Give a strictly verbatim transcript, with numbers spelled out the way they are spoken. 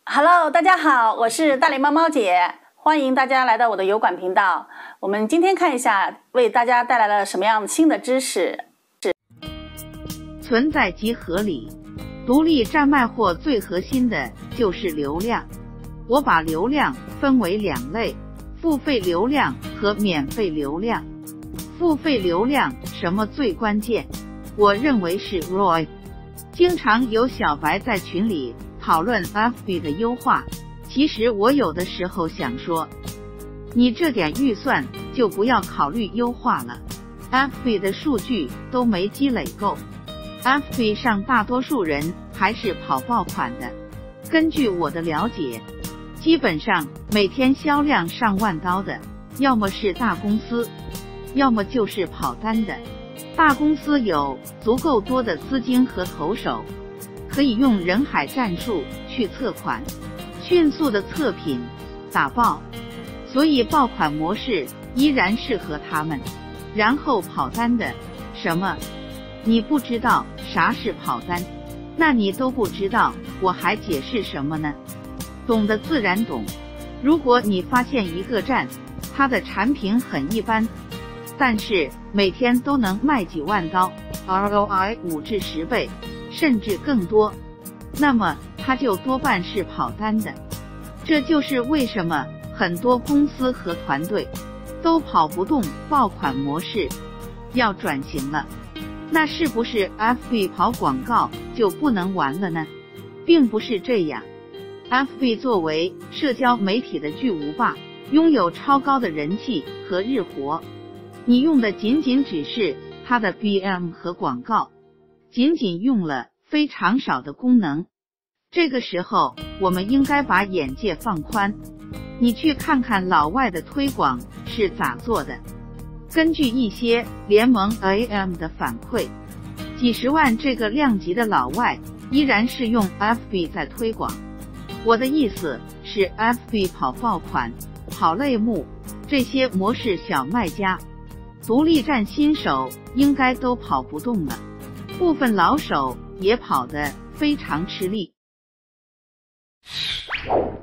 Hello， 大家好，我是大脸猫猫姐，欢迎大家来到我的油管频道。我们今天看一下，为大家带来了什么样新的知识。 存在即合理，独立站卖货最核心的就是流量。我把流量分为两类，付费流量和免费流量。付费流量什么最关键？我认为是 R O I。 经常有小白在群里讨论 F B 的优化，其实我有的时候想说，你这点预算就不要考虑优化了， F B 的数据都没积累够， F B 上大多数人还是跑爆款的。根据我的了解，基本上每天销量上万刀的，要么是大公司，要么就是跑单的。大公司有足够多的资金和投手，可以用人海战术去测款，迅速的测品打爆，所以爆款模式依然适合他们。然后跑单的，什么？你不知道啥是跑单？那你都不知道，我还解释什么呢？懂的自然懂。如果你发现一个站，它的产品很一般，但是每天都能卖几万刀 ，R O I 五至十倍，甚至更多，那么它就多半是跑单的。这就是为什么很多公司和团队都跑不动爆款模式，要转型了。那是不是 F B 跑广告就不能玩了呢？并不是这样。F B 作为社交媒体的巨无霸，拥有超高的人气和日活。你用的仅仅只是它的 B M 和广告，仅仅用了非常少的功能。这个时候，我们应该把眼界放宽，你去看看老外的推广是咋做的。根据一些联盟 A M 的反馈，几十万这个量级的老外依然是用 F B 在推广。我的意思是 F B 跑爆款、跑类目这些模式小卖家，独立站新手应该都跑不动了，部分老手也跑得非常吃力。